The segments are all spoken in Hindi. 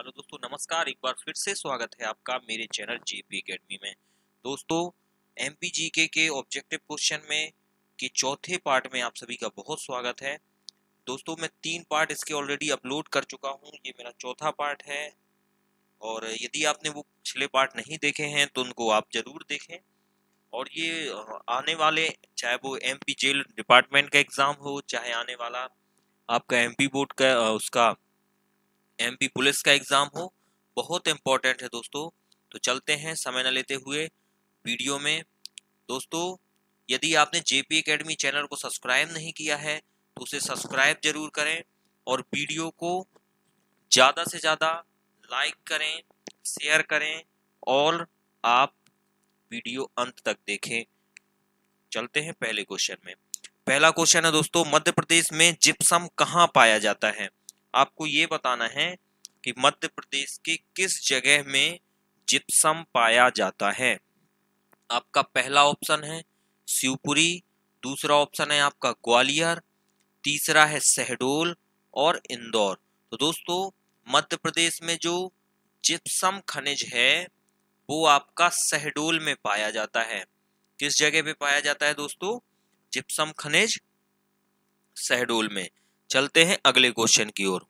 हेलो दोस्तों, नमस्कार। एक बार फिर से स्वागत है आपका मेरे चैनल जेपी एकेडमी में। दोस्तों, एमपीजीके के ऑब्जेक्टिव क्वेश्चन में के चौथे पार्ट में आप सभी का बहुत स्वागत है। दोस्तों, मैं 3 पार्ट इसके ऑलरेडी अपलोड कर चुका हूं, ये मेरा चौथा पार्ट है। और यदि आपने वो पिछले पार्ट नहीं देखे हैं तो उनको आप जरूर देखें। और ये आने वाले, चाहे वो एमपी जेल डिपार्टमेंट का एग्जाम हो, चाहे आने वाला आपका एमपी बोर्ड का उसका एमपी पुलिस का एग्जाम हो, बहुत इंपॉर्टेंट है दोस्तों। तो चलते हैं समय न लेते हुए वीडियो में। दोस्तों, यदि आपने जेपी एकेडमी चैनल को सब्सक्राइब नहीं किया है तो उसे सब्सक्राइब जरूर करें और वीडियो को ज़्यादा से ज़्यादा लाइक करें, शेयर करें और आप वीडियो अंत तक देखें। चलते हैं पहले क्वेश्चन में। पहला क्वेश्चन है दोस्तों, मध्य प्रदेश में जिप्सम कहाँ पाया जाता है? आपको ये बताना है कि मध्य प्रदेश के किस जगह में जिप्सम पाया जाता है। आपका पहला ऑप्शन है शिवपुरी, दूसरा ऑप्शन है आपका ग्वालियर, तीसरा है शहडोल और इंदौर। तो दोस्तों, मध्य प्रदेश में जो जिप्सम खनिज है वो आपका शहडोल में पाया जाता है। किस जगह पे पाया जाता है दोस्तों? जिप्सम खनिज शहडोल में। चलते हैं अगले क्वेश्चन की ओर।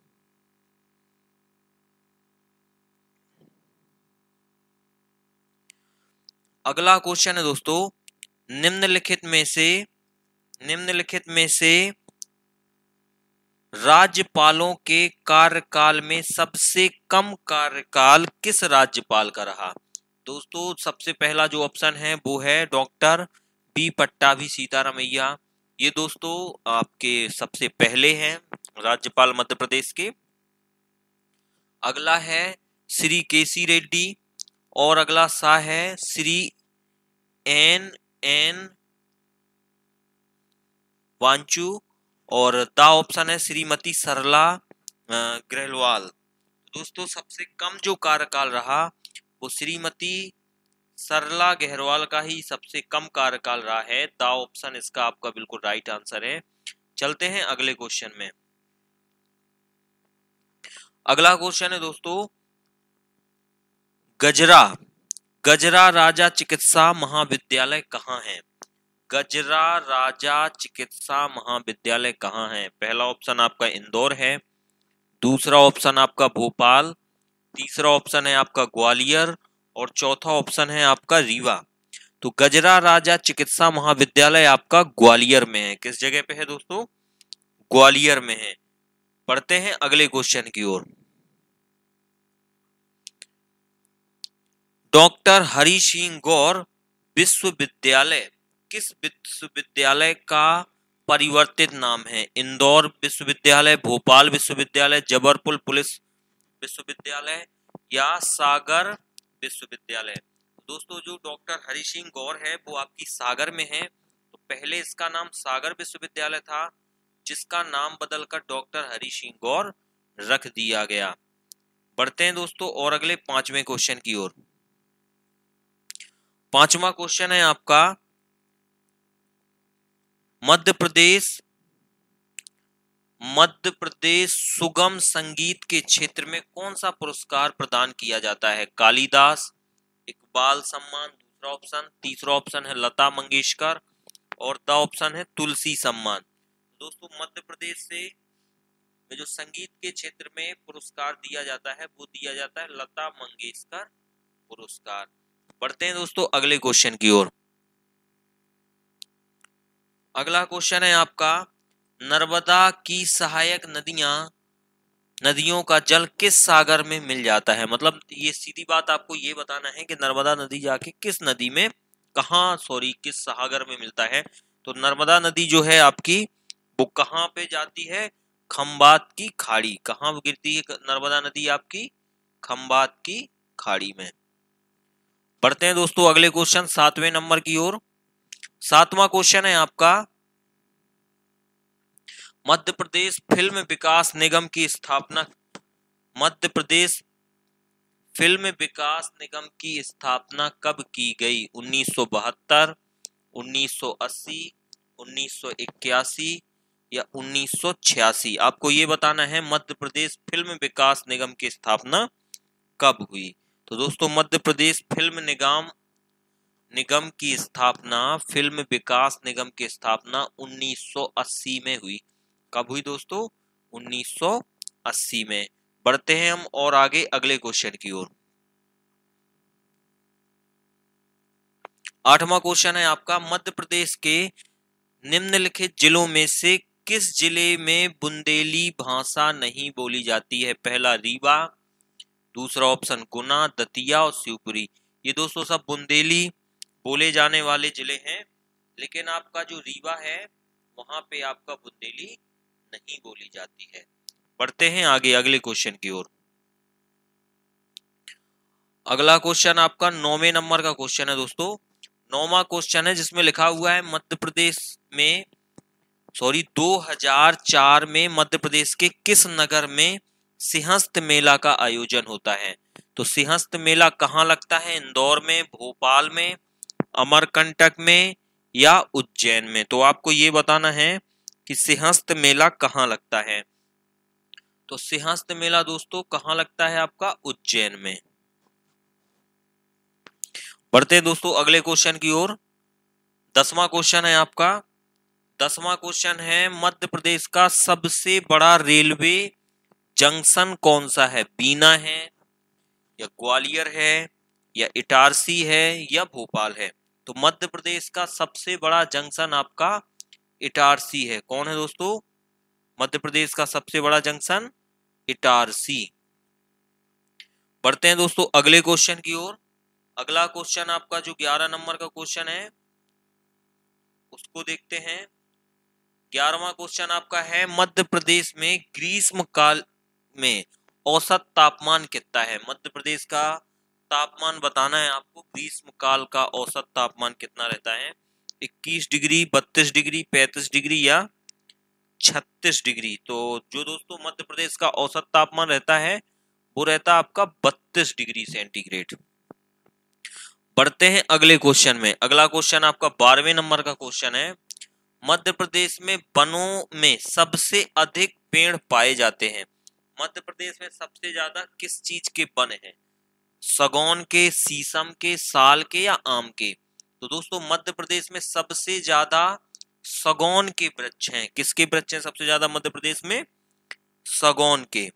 अगला क्वेश्चन है दोस्तों, निम्नलिखित में से राज्यपालों के कार्यकाल में सबसे कम कार्यकाल किस राज्यपाल का रहा? दोस्तों, सबसे पहला जो ऑप्शन है वो है डॉक्टर बी पट्टाभी सीतारामैया। ये दोस्तों आपके सबसे पहले हैं राज्यपाल मध्य प्रदेश के। अगला है श्री केसी रेड्डी और अगला सा है श्री एन वांचू और दा ऑप्शन है श्रीमती सरला गहलोत। दोस्तों, सबसे कम जो कार्यकाल रहा वो श्रीमती सरला गहलोत का ही सबसे कम कार्यकाल रहा है। दा ऑप्शन इसका आपका बिल्कुल राइट आंसर है। चलते हैं अगले क्वेश्चन में। अगला क्वेश्चन है दोस्तों, गजरा राजा चिकित्सा महाविद्यालय कहाँ है? गजरा राजा चिकित्सा महाविद्यालय कहाँ है? पहला ऑप्शन आपका इंदौर है, दूसरा ऑप्शन आपका भोपाल, तीसरा ऑप्शन है आपका ग्वालियर और चौथा ऑप्शन है आपका रीवा। तो गजरा राजा चिकित्सा महाविद्यालय आपका ग्वालियर में है। किस जगह पे है दोस्तों? ग्वालियर में है। पढ़ते हैं अगले क्वेश्चन की ओर। डॉक्टर हरि सिंह गौर विश्वविद्यालय किस विश्वविद्यालय का परिवर्तित नाम है? इंदौर विश्वविद्यालय, भोपाल विश्वविद्यालय, जबलपुर पुलिस विश्वविद्यालय या सागर विश्वविद्यालय? दोस्तों, जो डॉक्टर हरि सिंह गौर है वो आपकी सागर में है। तो पहले इसका नाम सागर विश्वविद्यालय था, जिसका नाम बदलकर डॉक्टर हरि सिंह गौर रख दिया गया। बढ़ते हैं दोस्तों और अगले 5वें क्वेश्चन की ओर। 5वां क्वेश्चन है आपका, मध्य प्रदेश सुगम संगीत के क्षेत्र में कौन सा पुरस्कार प्रदान किया जाता है? कालिदास इकबाल सम्मान दूसरा ऑप्शन, तीसरा ऑप्शन है लता मंगेशकर और द ऑप्शन है तुलसी सम्मान। दोस्तों, मध्य प्रदेश से जो संगीत के क्षेत्र में पुरस्कार दिया जाता है वो दिया जाता है लता मंगेशकर पुरस्कार। बढ़ते हैं दोस्तों अगले क्वेश्चन की ओर। अगला क्वेश्चन है आपका, नर्मदा की सहायक नदियों का जल किस सागर में मिल जाता है? मतलब ये सीधी बात आपको ये बताना है कि नर्मदा नदी जाके किस नदी में किस सागर में मिलता है। तो नर्मदा नदी जो है आपकी वो कहाँ पे जाती है? खंबात की खाड़ी। कहाँ गिरती है नर्मदा नदी आपकी? खंबात की खाड़ी में। बढ़ते हैं दोस्तों अगले क्वेश्चन 7वें नंबर की ओर। 7वां क्वेश्चन है आपका, मध्य प्रदेश फिल्म विकास निगम की स्थापना कब की गई? 1972, 1980, 1981 या 1986? आपको ये बताना है मध्य प्रदेश फिल्म विकास निगम की स्थापना कब हुई। तो दोस्तों मध्य प्रदेश फिल्म निगम की स्थापना, फिल्म विकास निगम की स्थापना 1980 में हुई। कब हुई दोस्तों? 1980 में। बढ़ते हैं हम और आगे अगले क्वेश्चन की ओर। 8वां क्वेश्चन है आपका, मध्य प्रदेश के निम्नलिखित जिलों में से किस जिले में बुंदेली भाषा नहीं बोली जाती है? पहला रीवा, दूसरा ऑप्शन गुना, दतिया और शिवपुरी। ये दोस्तों सब बुंदेली बोले जाने वाले जिले हैं, लेकिन आपका जो रीवा है वहां पे आपका बुंदेली नहीं बोली जाती है। बढ़ते हैं आगे अगले क्वेश्चन की ओर। अगला क्वेश्चन आपका 9वें नंबर का क्वेश्चन है दोस्तों। 9वां क्वेश्चन है जिसमें लिखा हुआ है मध्य प्रदेश में 2004 में मध्य प्रदेश के किस नगर में सिंहस्थ मेला का आयोजन होता है? तो सिंहस्थ मेला कहाँ लगता है? इंदौर में, भोपाल में, अमरकंटक में या उज्जैन में? तो आपको ये बताना है कि सिंहस्थ मेला कहाँ लगता है। तो सिंहस्थ मेला दोस्तों कहाँ लगता है? आपका उज्जैन में। बढ़ते हैं दोस्तों अगले क्वेश्चन की ओर। 10वां क्वेश्चन है आपका। 10वां क्वेश्चन है, मध्य प्रदेश का सबसे बड़ा रेलवे जंक्शन कौन सा है? बीना है या ग्वालियर है या इटारसी है या भोपाल है? तो मध्य प्रदेश का सबसे बड़ा जंक्शन आपका इटारसी है। कौन है दोस्तों? मध्य प्रदेश का सबसे बड़ा जंक्शन इटारसी। बढ़ते हैं दोस्तों अगले क्वेश्चन की ओर। अगला क्वेश्चन आपका जो 11 नंबर का क्वेश्चन है उसको देखते हैं। 11वां क्वेश्चन आपका है, मध्य प्रदेश में ग्रीष्म काल में औसत तापमान कितना है? मध्य प्रदेश का तापमान बताना है आपको। ग्रीष्म काल का औसत तापमान कितना रहता है? 21 डिग्री, 32 डिग्री, 35 डिग्री या 36 डिग्री? तो जो दोस्तों मध्य प्रदेश का औसत तापमान रहता है वो रहता है आपका 32 डिग्री सेंटीग्रेड। बढ़ते हैं अगले क्वेश्चन में। अगला क्वेश्चन आपका 12वें नंबर का क्वेश्चन है, मध्य प्रदेश में वनों में सबसे अधिक पेड़ पाए जाते हैं? मध्य प्रदेश में सबसे ज्यादा किस चीज के वन हैं? सागौन के, शीशम के, साल के या आम के? तो दोस्तों मध्य प्रदेश में सबसे ज्यादा सागौन के वृक्ष हैं। किसके वृक्ष हैं सबसे ज्यादा मध्य प्रदेश में? सागौन के।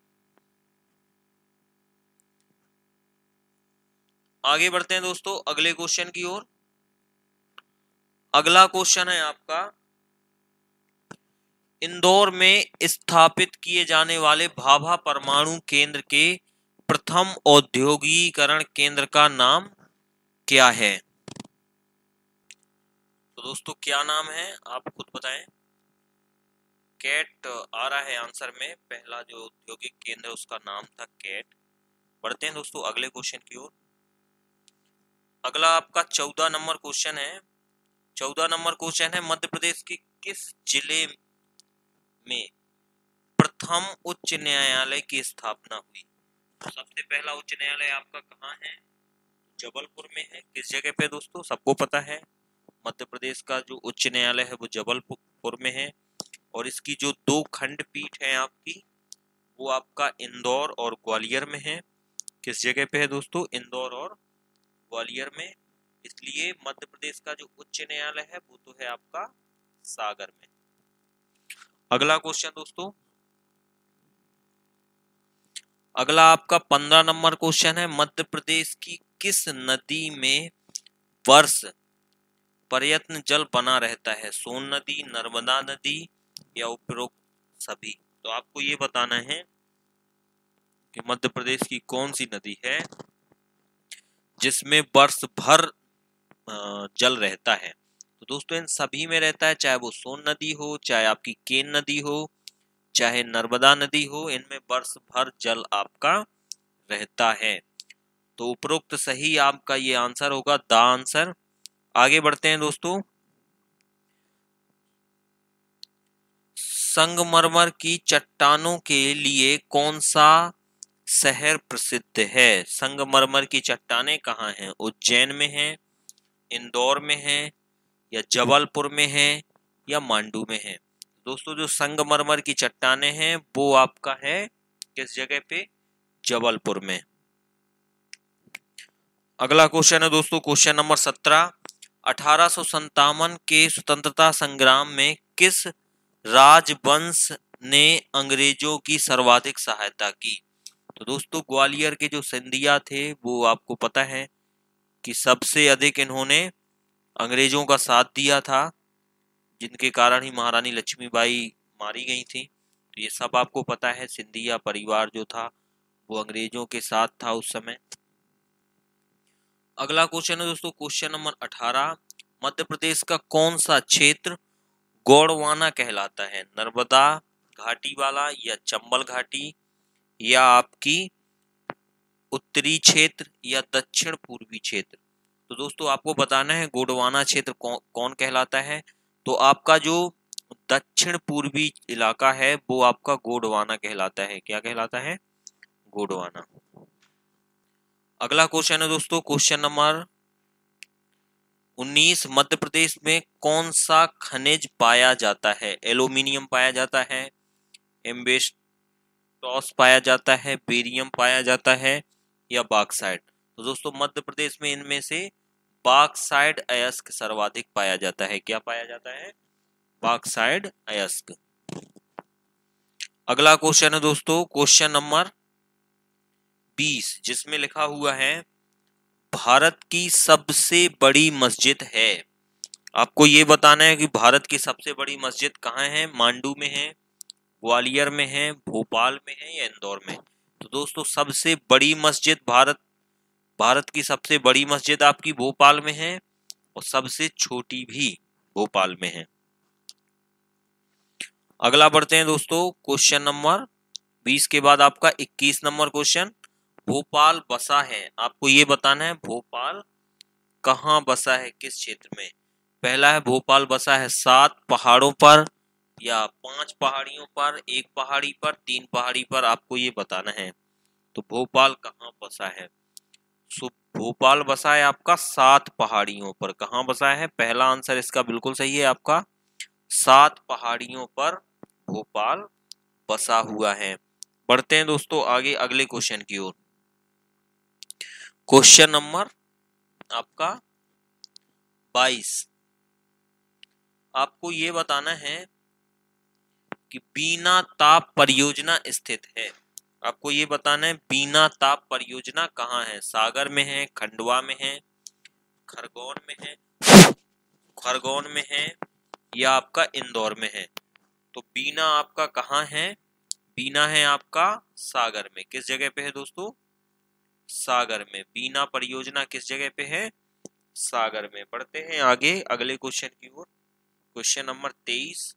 आगे बढ़ते हैं दोस्तों अगले क्वेश्चन की ओर। अगला क्वेश्चन है आपका, इंदौर में स्थापित किए जाने वाले भाभा परमाणु केंद्र के प्रथम औद्योगिकीकरण केंद्र का नाम क्या है? तो दोस्तों क्या नाम है आप खुद बताएं। कैट आ रहा है आंसर में। पहला जो औद्योगिक केंद्र है उसका नाम था कैट। बढ़ते हैं दोस्तों अगले क्वेश्चन की ओर। अगला आपका 14 नंबर क्वेश्चन है। 14 नंबर क्वेश्चन है, मध्य प्रदेश के किस जिले में प्रथम उच्च न्यायालय की स्थापना हुई? सबसे पहला उच्च न्यायालय आपका कहाँ है? जबलपुर में है। किस जगह पे दोस्तों? सबको पता है मध्य प्रदेश का जो उच्च न्यायालय है वो जबलपुर में है। और इसकी जो 2 खंडपीठ है आपकी वो आपका इंदौर और ग्वालियर में है। किस जगह पे है दोस्तों? इंदौर और ग्वालियर में। इसलिए मध्य प्रदेश का जो उच्च न्यायालय है वो तो है आपका सागर में। अगला क्वेश्चन दोस्तों, अगला आपका 15 नंबर क्वेश्चन है, मध्य प्रदेश की किस नदी में वर्ष पर्यटन जल बना रहता है? सोन नदी, नर्मदा नदी या उपरोक्त सभी? तो आपको ये बताना है कि मध्य प्रदेश की कौन सी नदी है जिसमें वर्ष भर जल रहता है? तो दोस्तों इन सभी में रहता है, चाहे वो सोन नदी हो, चाहे आपकी केन नदी हो, चाहे नर्मदा नदी हो, इनमें वर्ष भर जल आपका रहता है। तो उपरोक्त सही आपका ये आंसर होगा, द आंसर। आगे बढ़ते हैं दोस्तों। संगमरमर की चट्टानों के लिए कौन सा शहर प्रसिद्ध है? संगमरमर की चट्टानें कहाँ हैं? उज्जैन में हैं, इंदौर में हैं या जबलपुर में हैं या मांडू में हैं? दोस्तों जो संगमरमर की चट्टानें हैं वो आपका है किस जगह पे? जबलपुर में। अगला क्वेश्चन है दोस्तों क्वेश्चन नंबर 17। 1857 के स्वतंत्रता संग्राम में किस राजवंश ने अंग्रेजों की सर्वाधिक सहायता की? तो दोस्तों ग्वालियर के जो सिंधिया थे वो आपको पता है कि सबसे अधिक इन्होंने अंग्रेजों का साथ दिया था, जिनके कारण ही महारानी लक्ष्मीबाई मारी गई थी। तो ये सब आपको पता है। सिंधिया परिवार जो था वो अंग्रेजों के साथ था उस समय। अगला क्वेश्चन है दोस्तों क्वेश्चन नंबर 18। मध्य प्रदेश का कौन सा क्षेत्र गोंडवाना कहलाता है? नर्मदा घाटी वाला, या चंबल घाटी, या आपकी उत्तरी क्षेत्र, या दक्षिण पूर्वी क्षेत्र? तो दोस्तों आपको बताना है गोंडवाना क्षेत्र कौन कहलाता है। तो आपका जो दक्षिण पूर्वी इलाका है वो आपका गोंडवाना कहलाता है। क्या कहलाता है? गोंडवाना। अगला क्वेश्चन है दोस्तों क्वेश्चन नंबर 19। मध्य प्रदेश में कौन सा खनिज पाया जाता है? एल्यूमिनियम पाया जाता है, एम्बेस्टॉस पाया जाता है, बेरियम पाया जाता है, या बॉक्साइट? तो दोस्तों मध्य प्रदेश में इनमें से बॉक्साइट अयस्क सर्वाधिक पाया जाता है। क्या पाया जाता है? बॉक्साइट अयस्क। अगला क्वेश्चन है दोस्तों क्वेश्चन नंबर 20, जिसमें लिखा हुआ है भारत की सबसे बड़ी मस्जिद है। आपको ये बताना है कि भारत की सबसे बड़ी मस्जिद कहाँ है? मांडू में है, ग्वालियर में है, भोपाल में है, या इंदौर में? तो दोस्तों सबसे बड़ी मस्जिद भारत की सबसे बड़ी मस्जिद आपकी भोपाल में है, और सबसे छोटी भी भोपाल में है। अगला बढ़ते हैं दोस्तों क्वेश्चन नंबर 20 के बाद आपका 21 नंबर क्वेश्चन। भोपाल बसा है, आपको ये बताना है भोपाल कहाँ बसा है, किस क्षेत्र में? पहला है भोपाल बसा है 7 पहाड़ों पर, या 5 पहाड़ियों पर, 1 पहाड़ी पर, 3 पहाड़ी पर? आपको ये बताना है। तो भोपाल कहाँ बसा है? सो भोपाल बसा है आपका 7 पहाड़ियों पर। कहाँ बसा है? पहला आंसर इसका बिल्कुल सही है आपका, 7 पहाड़ियों पर भोपाल बसा हुआ है। बढ़ते हैं दोस्तों आगे अगले क्वेश्चन की ओर। क्वेश्चन नंबर आपका 22। आपको ये बताना है कि बीना ताप परियोजना स्थित है। आपको ये बताना है बीना ताप परियोजना कहाँ है? सागर में है, खंडवा में है, खरगोन में है, या आपका इंदौर में है? तो बीना आपका कहाँ है? बीना है आपका सागर में। किस जगह पे है दोस्तों? सागर में। बीना परियोजना किस जगह पे है? सागर में। बढ़ते हैं आगे अगले क्वेश्चन की ओर। Question number 23।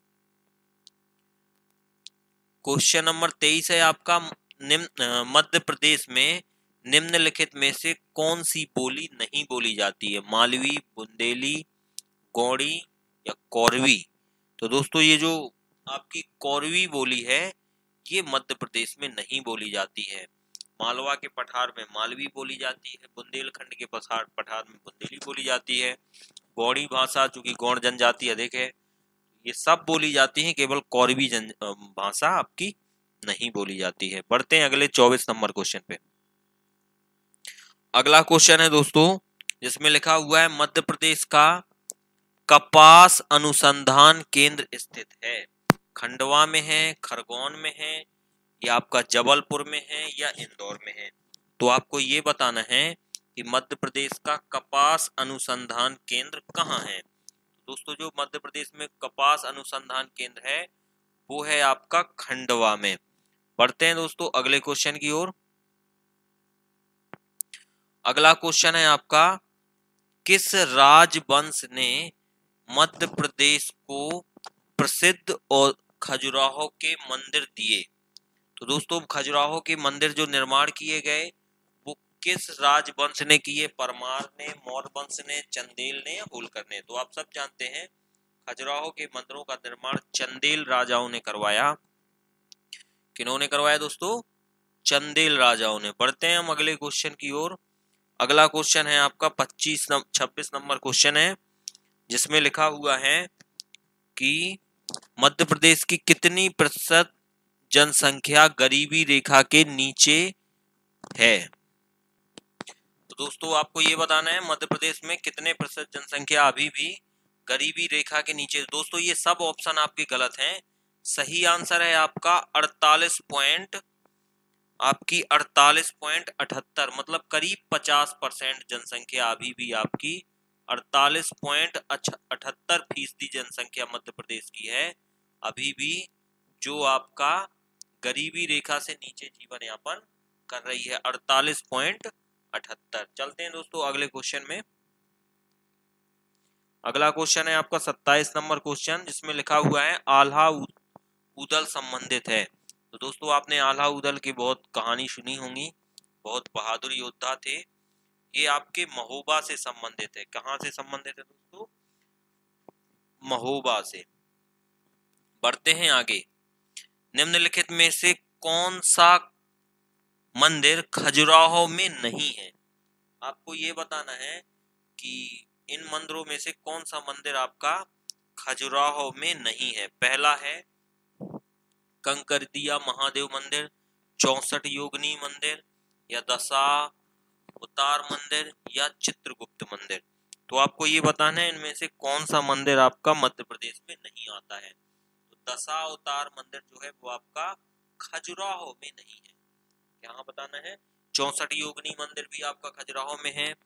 क्वेश्चन नंबर 23 है आपका निम्न मध्य प्रदेश में निम्नलिखित में से कौन सी बोली नहीं बोली जाती है? मालवी, बुंदेली, गौड़ी, या कौरवी? तो दोस्तों ये जो आपकी कौरवी बोली है ये मध्य प्रदेश में नहीं बोली जाती है। मालवा के पठार में मालवी बोली जाती है, बुंदेलखंड के पठार में बुंदेली बोली जाती है। गौड़ी भाषा चूंकि गौड़ जनजाति अधिक है, ये सब बोली जाती है, केवल कौरवी भाषा आपकी नहीं बोली जाती है। बढ़ते हैं अगले 24 नंबर क्वेश्चन पे। अगला क्वेश्चन है दोस्तों जिसमें लिखा हुआ है मध्य प्रदेश का कपास अनुसंधान केंद्र स्थित है। खंडवा में है, खरगोन में है, या आपका जबलपुर में है, या इंदौर में है? तो आपको ये बताना है कि मध्य प्रदेश का कपास अनुसंधान केंद्र कहाँ है। दोस्तों जो मध्य प्रदेश में कपास अनुसंधान केंद्र है वो है आपका खंडवा में। बढ़ते हैं दोस्तों अगले क्वेश्चन की ओर। अगला क्वेश्चन है आपका किस राजवंश ने मध्य प्रदेश को प्रसिद्ध और खजुराहो के मंदिर दिए? तो दोस्तों खजुराहो के मंदिर जो निर्माण किए गए वो किस राजवंश ने किए? परमार ने, मौर्य वंश ने, चंदेल ने, या होलकर ने? तो आप सब जानते हैं खजुराहो के मंदिरों का निर्माण चंदेल राजाओं ने करवाया। किन्होंने करवाया दोस्तों? चंदेल राजाओं ने। बढ़ते हैं हम अगले क्वेश्चन की ओर। अगला क्वेश्चन है आपका 26 26 नंबर क्वेश्चन है जिसमें लिखा हुआ है कि मध्य प्रदेश की कितनी प्रतिशत जनसंख्या गरीबी रेखा के नीचे है? तो दोस्तों आपको ये बताना है मध्य प्रदेश में कितने प्रतिशत जनसंख्या अभी भी गरीबी रेखा के नीचे। दोस्तों ये सब ऑप्शन आपके गलत हैं। सही आंसर है आपका 48.78, मतलब करीब 50% जनसंख्या अभी भी आपकी 48.78% जनसंख्या मध्य प्रदेश की है अभी भी, जो आपका गरीबी रेखा से नीचे जीवन यापन कर रही है। 48.78। चलते हैं दोस्तों अगले क्वेश्चन में। अगला क्वेश्चन है आपका 27 नंबर क्वेश्चन, जिसमें लिखा हुआ है आल्हा उदल संबंधित है। तो दोस्तों आपने आल्हा उदल की बहुत कहानी सुनी होंगी, बहुत बहादुर योद्धा थे। ये आपके महोबा से संबंधित है। कहां से संबंधित है दोस्तों? महोबा से। बढ़ते हैं आगे। निम्नलिखित में से कौन सा मंदिर खजुराहो में नहीं है? आपको ये बताना है कि इन मंदिरों में से कौन सा मंदिर आपका खजुराहो में नहीं है। पहला है कंकरदिया महादेव मंदिर, 64 योगिनी मंदिर, या दशावतार मंदिर, या चित्रगुप्त मंदिर। तो आपको ये बताना है इनमें से कौन सा मंदिर आपका मध्य प्रदेश में नहीं आता है। तो दशावतार मंदिर जो है वो आपका खजुराहो में नहीं है। यहाँ बताना है। 64 योगिनी मंदिर भी आपका खजुराहो में है।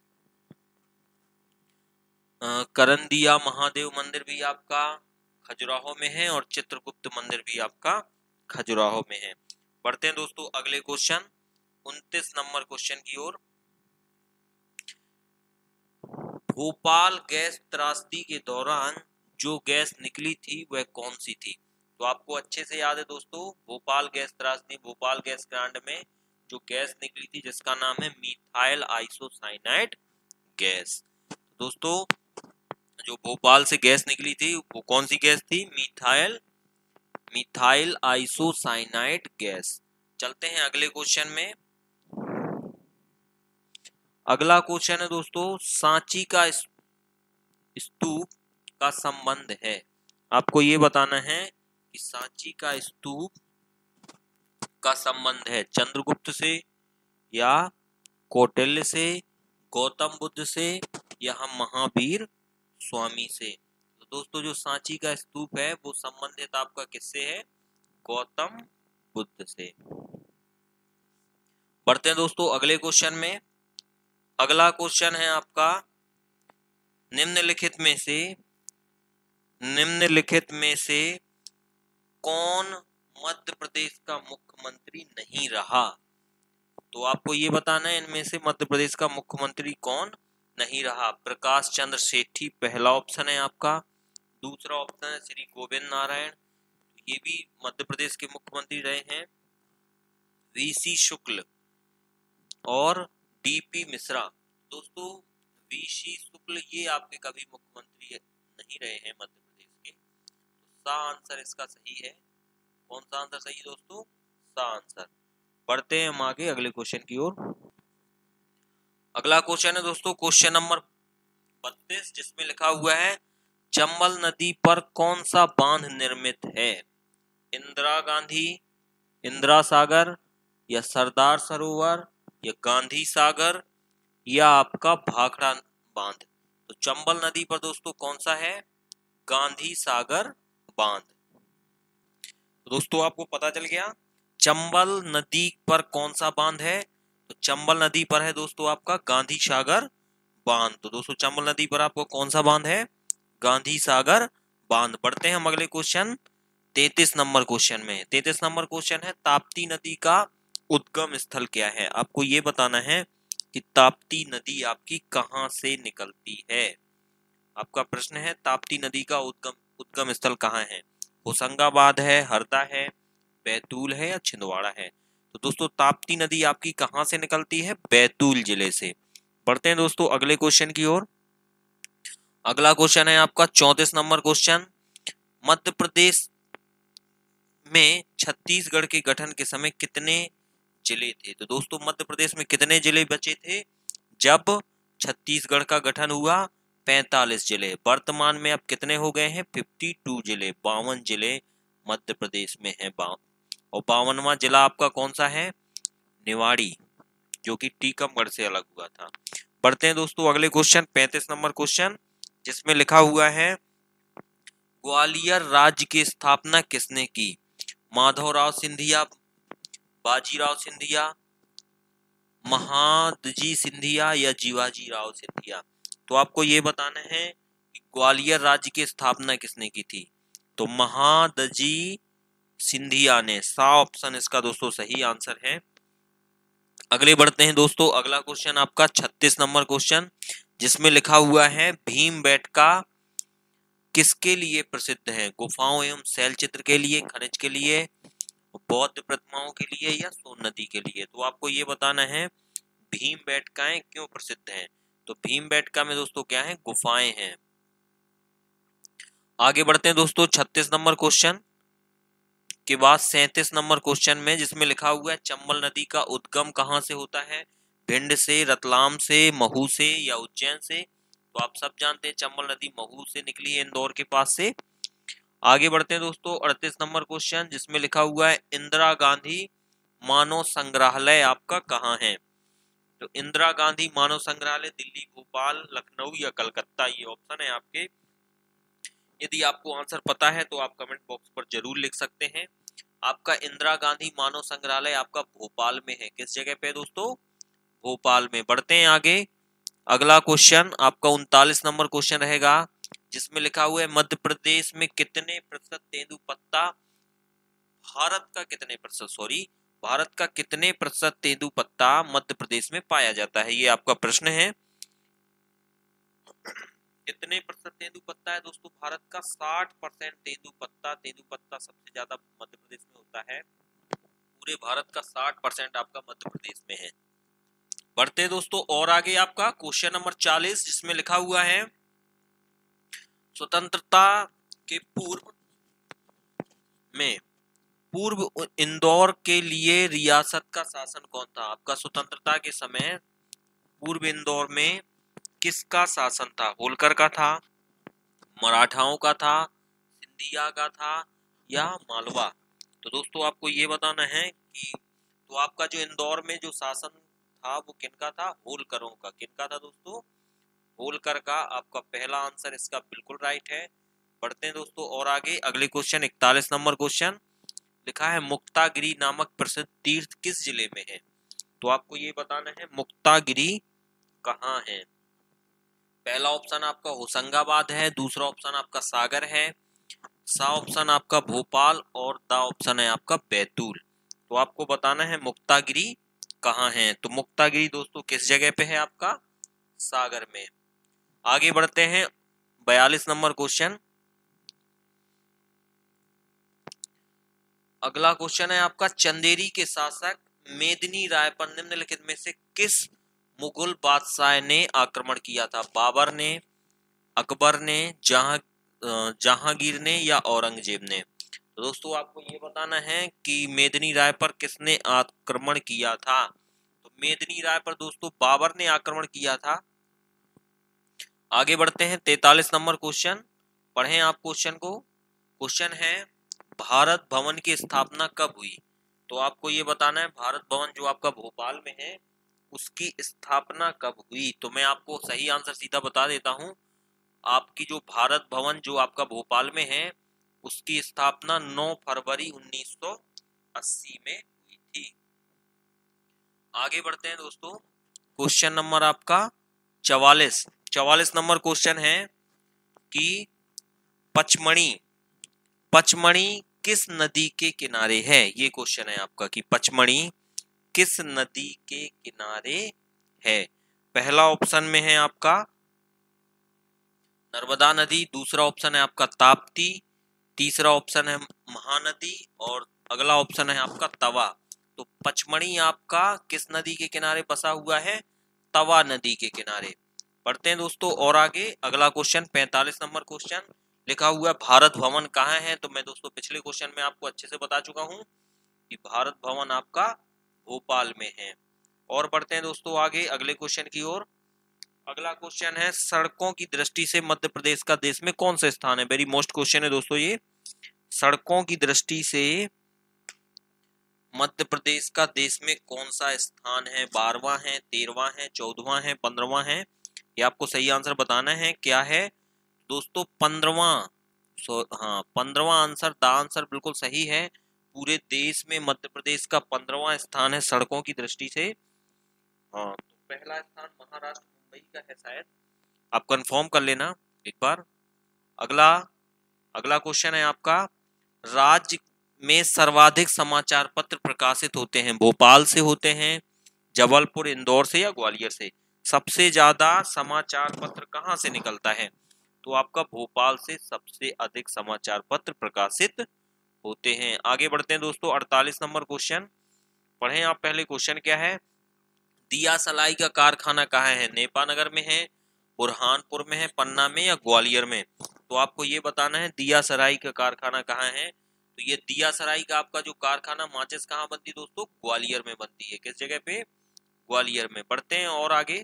करंदिया महादेव मंदिर भी आपका खजुराहो में है, और चित्रगुप्त मंदिर भी आपका खजुराहो में है। बढ़ते हैं दोस्तों अगले क्वेश्चन 29 नंबर क्वेश्चन की ओर। भोपाल गैस त्रासदी के दौरान जो गैस निकली थी वह कौन सी थी? तो आपको अच्छे से याद है दोस्तों, भोपाल गैस त्रासदी, भोपाल गैस कांड में जो गैस निकली थी जिसका नाम है मिथाइल आइसोसाइनाइड गैस। दोस्तों जो भोपाल से गैस निकली थी वो कौन सी गैस थी? Methyl isocyanide gas. चलते हैं अगले क्वेश्चन में। अगला क्वेश्चन है दोस्तों सांची का स्तूप का संबंध है। आपको ये बताना है कि सांची का स्तूप का संबंध है चंद्रगुप्त से, या कौटिल्य से, गौतम बुद्ध से, या हम महावीर स्वामी से। तो दोस्तों जो सांची का स्तूप है वो संबंधित आपका किससे है? गौतम बुद्ध से। बढ़ते हैं दोस्तों अगले क्वेश्चन में। अगला क्वेश्चन है आपका निम्नलिखित में से कौन मध्य प्रदेश का मुख्यमंत्री नहीं रहा? तो आपको ये बताना है इनमें से मध्य प्रदेश का मुख्यमंत्री कौन नहीं रहा। प्रकाश चंद्र सेठी पहला ऑप्शन है आपका। दूसरा ऑप्शन है श्री गोविंद नारायण, ये भी मध्य प्रदेश के मुख्यमंत्री रहे हैं। वीसी शुक्ल और डीपी मिश्रा। दोस्तों वीसी शुक्ल ये आपके कभी मुख्यमंत्री नहीं रहे हैं मध्य प्रदेश के। तो सा आंसर इसका सही है। कौन सा आंसर सही दोस्तों? सा आंसर। बढ़ते हैं हम आगे अगले क्वेश्चन की ओर। अगला क्वेश्चन है दोस्तों क्वेश्चन नंबर 32, जिसमें लिखा हुआ है चंबल नदी पर कौन सा बांध निर्मित है? इंदिरा गांधी, इंदिरा सागर, या सरदार सरोवर, या गांधी सागर, या आपका भाखड़ा बांध। तो चंबल नदी पर दोस्तों कौन सा है? गांधी सागर बांध। तो दोस्तों आपको पता चल गया चंबल नदी पर कौन सा बांध है। तो चंबल नदी पर है दोस्तों आपका गांधी सागर बांध। तो दोस्तों चंबल नदी पर आपको कौन सा बांध है? गांधी सागर बांध। बढ़ते हैं हम अगले क्वेश्चन 33 नंबर क्वेश्चन में। 33 नंबर क्वेश्चन है ताप्ती नदी का उद्गम स्थल क्या है? आपको ये बताना है कि ताप्ती नदी आपकी कहां से निकलती है। आपका प्रश्न है ताप्ती नदी का उद्गम स्थल कहाँ है? होशंगाबाद है, हरदा है, बैतूल है, या छिंदवाड़ा है। तो दोस्तों ताप्ती नदी आपकी कहां से निकलती है? बैतूल जिले से। बढ़ते हैं दोस्तों अगले क्वेश्चन की ओर। अगला क्वेश्चन है आपका 34 नंबर क्वेश्चन। मध्य प्रदेश में छत्तीसगढ़ के गठन के समय कितने जिले थे? तो दोस्तों मध्य प्रदेश में कितने जिले बचे थे जब छत्तीसगढ़ का गठन हुआ? 45 जिले। वर्तमान में अब कितने हो गए हैं? 52 जिले, 52 जिले मध्य प्रदेश में है। और 52वां जिला आपका कौन सा है? निवाड़ी, जो कि टीकमगढ़ से अलग हुआ था। बढ़ते हैं दोस्तों अगले क्वेश्चन, 35 नंबर क्वेश्चन, जिसमें लिखा हुआ है ग्वालियर राज्य की स्थापना किसने की? माधवराव सिंधिया, बाजीराव सिंधिया, महादजी सिंधिया या जीवाजी राव सिंधिया? तो आपको ये बताना है कि ग्वालियर राज्य की स्थापना किसने की थी। तो महादजी सिंधिया ने। सा ऑप्शन इसका दोस्तों सही आंसर है। अगले बढ़ते हैं दोस्तों, अगला क्वेश्चन आपका 36 नंबर क्वेश्चन, जिसमें लिखा हुआ है भीमबेटका किसके लिए प्रसिद्ध है? गुफाओं एवं शैल चित्र के लिए, खनिज के लिए, बौद्ध प्रतिमाओं के लिए या सोन नदी के लिए? तो आपको ये बताना है भीमबेटकाएं क्यों प्रसिद्ध हैं। तो भीमबेटका में दोस्तों क्या है? गुफाएं हैं। आगे बढ़ते हैं दोस्तों 36 नंबर क्वेश्चन के बाद 37 नंबर क्वेश्चन में, जिसमें लिखा हुआ है चंबल नदी का उद्गम कहां से होता है? भिंड से, रतलाम से, महू से या उज्जैन से? तो आप सब जानते हैं चंबल नदी महू से निकली है, इंदौर के पास से। आगे बढ़ते हैं दोस्तों 38 नंबर क्वेश्चन, जिसमें लिखा हुआ है इंदिरा गांधी मानव संग्रहालय आपका कहाँ है? तो इंदिरा गांधी मानव संग्रहालय दिल्ली, भोपाल, लखनऊ या कलकत्ता? ये ऑप्शन है आपके। यदि आपको आंसर पता है तो आप कमेंट बॉक्स पर जरूर लिख सकते हैं। आपका इंदिरा गांधी मानव संग्रहालय आपका भोपाल में है। किस जगह पे दोस्तों? भोपाल में। बढ़ते हैं आगे, अगला क्वेश्चन आपका 39 नंबर क्वेश्चन रहेगा, जिसमें लिखा हुआ है मध्य प्रदेश में कितने प्रतिशत तेंदुपत्ता भारत का कितने प्रतिशत तेंदुपत्ता मध्य प्रदेश में पाया जाता है? ये आपका प्रश्न है। कितने प्रतिशत तेंदुपत्ता है दोस्तों भारत का? 60% तेंदुपत्ता सबसे ज्यादा मध्य प्रदेश में होता है। पूरे भारत का 60% आपका मध्य प्रदेश में है। बढ़ते दोस्तों और आगे, आपका क्वेश्चन नंबर 40, जिसमें लिखा हुआ है स्वतंत्रता के पूर्व इंदौर के लिए रियासत का शासन कौन था? आपका स्वतंत्रता के समय पूर्व इंदौर में किसका शासन था? होलकर का था, मराठाओं का था, सिंधिया का था या मालवा? तो दोस्तों आपको ये बताना है कि तो आपका जो इंदौर में जो शासन था वो किनका था? होलकरों का। किनका था दोस्तों? होलकर का। आपका पहला आंसर इसका बिल्कुल राइट है। बढ़ते हैं दोस्तों और आगे, अगले क्वेश्चन 41 नंबर क्वेश्चन, लिखा है मुक्तागिरी नामक प्रसिद्ध तीर्थ किस जिले में है? तो आपको ये बताना है मुक्तागिरी कहाँ है। पहला ऑप्शन आपका होशंगाबाद है, दूसरा ऑप्शन आपका सागर है, सा ऑप्शन आपका भोपाल और दा ऑप्शन है आपका बैतूल। तो आपको बताना है मुक्तागिरी कहाँ है। तो मुक्तागिरी दोस्तों किस जगह पे है? आपका सागर में। आगे बढ़ते हैं 42 नंबर क्वेश्चन। अगला क्वेश्चन है आपका चंदेरी के शासक मेदिनी राय पर निम्नलिखित में से किस मुगल बादशाह ने आक्रमण किया था? बाबर ने, अकबर ने, जहांगीर ने या औरंगजेब ने? तो दोस्तों आपको ये बताना है कि मेदिनी राय पर किसने आक्रमण किया था। तो मेदिनी राय पर दोस्तों बाबर ने आक्रमण किया था। आगे बढ़ते हैं 43 नंबर क्वेश्चन, पढ़ें आप क्वेश्चन को। क्वेश्चन है भारत भवन की स्थापना कब हुई? तो आपको ये बताना है भारत भवन जो आपका भोपाल में है उसकी स्थापना कब हुई। तो मैं आपको सही आंसर सीधा बता देता हूं, आपकी जो भारत भवन जो आपका भोपाल में है उसकी स्थापना 9 फरवरी 1980 में हुई थी। आगे बढ़ते हैं दोस्तों, क्वेश्चन नंबर आपका 44 नंबर क्वेश्चन है कि पचमणी किस नदी के किनारे है? ये क्वेश्चन है आपका कि पचमणी किस नदी के किनारे है। पहला ऑप्शन में है आपका नर्मदा नदी, दूसरा ऑप्शन है आपका ताप्ती, तीसरा ऑप्शन है महानदी और अगला ऑप्शन है आपका तवा। तो पचमणी आपका किस नदी के किनारे बसा हुआ है? तवा नदी के किनारे। पढ़ते हैं दोस्तों और आगे, अगला क्वेश्चन 45 नंबर क्वेश्चन, लिखा हुआ भारत भवन कहाँ है? तो मैं दोस्तों पिछले क्वेश्चन में आपको अच्छे से बता चुका हूं कि भारत भवन आपका भोपाल में है। और बढ़ते हैं दोस्तों आगे अगले क्वेश्चन की ओर। अगला क्वेश्चन है, सड़कों की दृष्टि से मध्य प्रदेश का देश में कौन सा स्थान है? वेरी मोस्ट क्वेश्चन है दोस्तों ये। सड़कों की दृष्टि से मध्य प्रदेश का देश में कौन सा स्थान है? 12वां है, 13वां है, 14वां है, 15वां है? ये आपको सही आंसर बताना है। क्या है दोस्तों? 15वां। हाँ, 15वां आंसर, द आंसर बिल्कुल सही है। पूरे देश में मध्य प्रदेश का 15वां स्थान है सड़कों की दृष्टि से। हाँ, तो पहला स्थान महाराष्ट्र मुंबई का है शायद, आप कंफर्म कर लेना एक बार। अगला अगला क्वेश्चन है आपका, राज्य में सर्वाधिक समाचार पत्र प्रकाशित होते हैं, भोपाल से होते हैं, जबलपुर, इंदौर से या ग्वालियर से? सबसे ज्यादा समाचार पत्र कहाँ से निकलता है? तो आपका भोपाल से सबसे अधिक समाचार पत्र प्रकाशित होते हैं। आगे बढ़ते हैं दोस्तों, 48 नंबर क्वेश्चन पढ़ें आप। पहले क्वेश्चन क्या है? दिया सलाई का कारखाना कहाँ है? नेपानगर में है, बुरहानपुर में है, पन्ना में या ग्वालियर में? तो आपको ये बताना है दिया सराई का कारखाना कहाँ है। तो ये दिया सराई का आपका जो कारखाना माचिस कहाँ बनती है दोस्तों? ग्वालियर में बनती है। किस जगह पे? ग्वालियर में। बढ़ते हैं और आगे।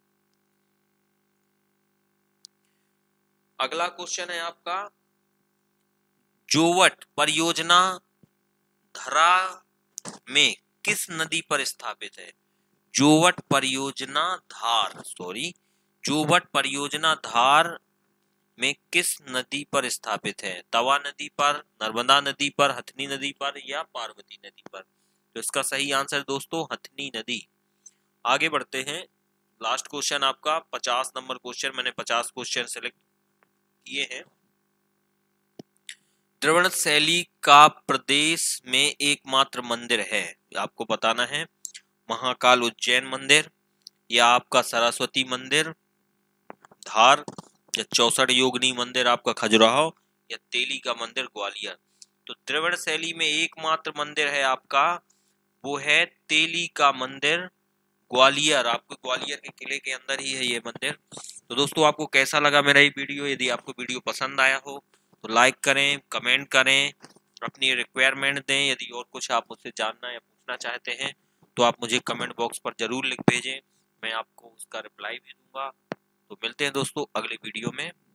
अगला क्वेश्चन है आपका, जोवट परियोजना धरा में किस नदी पर स्थापित है? जोवट परियोजना धार, सॉरी, जोवट परियोजना धार में किस नदी पर स्थापित है? तवा नदी पर, नर्मदा नदी पर, हथनी नदी पर या पार्वती नदी पर? तो इसका सही आंसर दोस्तों हथनी नदी। आगे बढ़ते हैं। लास्ट क्वेश्चन आपका 50 नंबर क्वेश्चन, मैंने 50 क्वेश्चन सेलेक्ट किए हैं। द्रविड़ शैली का प्रदेश में एकमात्र मंदिर है, आपको बताना है। महाकाल उज्जैन मंदिर, या आपका सरस्वती मंदिर धार, या 64 योगिनी मंदिर आपका खजुराहो, या तेली का मंदिर ग्वालियर? तो द्रविड़ शैली में एकमात्र मंदिर है आपका, वो है तेली का मंदिर ग्वालियर। आपको ग्वालियर के किले के अंदर ही है ये मंदिर। तो दोस्तों आपको कैसा लगा मेरा ये वीडियो? यदि आपको वीडियो पसंद आया हो तो लाइक करें, कमेंट करें, अपनी रिक्वायरमेंट दें। यदि और कुछ आप मुझसे जानना या पूछना चाहते हैं तो आप मुझे कमेंट बॉक्स पर जरूर लिख भेजें, मैं आपको उसका रिप्लाई भी दूंगा। तो मिलते हैं दोस्तों अगले वीडियो में।